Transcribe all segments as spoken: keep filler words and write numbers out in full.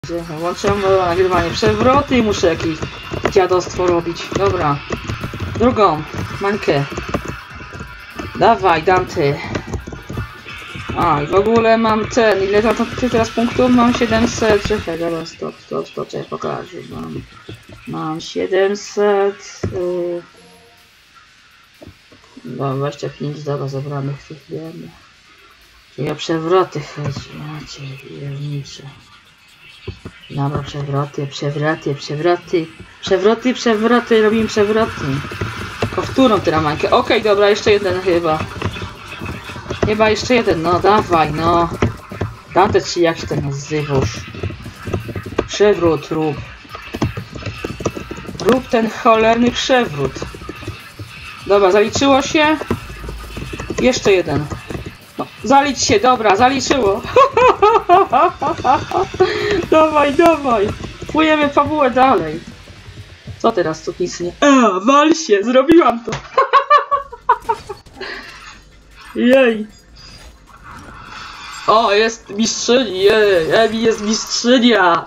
Włączyłem nagrywanie przewroty i muszę jakieś dziadostwo robić. Dobra. Drugą. Mańkę. Dawaj, Dante. A, i w ogóle mam ten. Ile tam ty teraz punktów? Mam siedemset. Czekaj, dobra, stop, stop, stop. Czekaj, pokażę. Mam, mam siedemset. Yy... Mam dwadzieścia pięć dobra zebranych w tych wiemy. Czyli o przewroty chodzi. Macie, wiernicze. Dobra, przewroty, przewroty, przewroty. Przewroty, przewroty, robimy przewroty. Powtórną tę mańkę. Okej, okay, dobra, jeszcze jeden chyba. Chyba jeszcze jeden, no dawaj, no. Dante, czy jak się to nazywasz? Przewrót rób. Rób ten cholerny przewrót. Dobra, zaliczyło się. Jeszcze jeden. No, zalicz się, dobra, zaliczyło. Dawaj, dawaj. Płujemy fabułę dalej. Co teraz tu nic nie... A, wal się, zrobiłam to. Jej. O, jest mistrzyni, jej, Emi jest mistrzynia.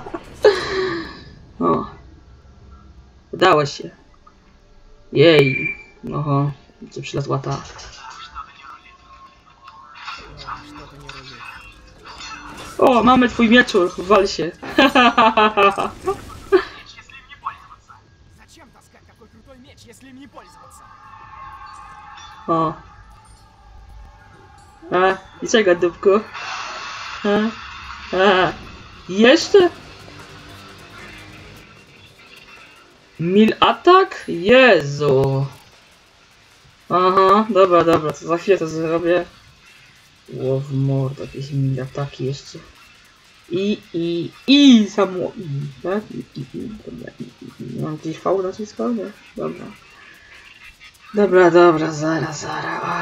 O. Udało się. Jej. Oho, gdzie przylazła ta. O, mamy twój mieczur, wal się. O. A, i czego, dupku? A, a, jeszcze? Mil atak? Jezu. Aha, dobra, dobra, to za chwilę to zrobię. Ło w mordę, jakieś mil ataki jeszcze. I, i, i, samo i, tak? I, i, i, dobra, i, i, i. Mam gdzieś V naciskał? Nie? Dobra. Dobra, dobra, zaraz, zaraz.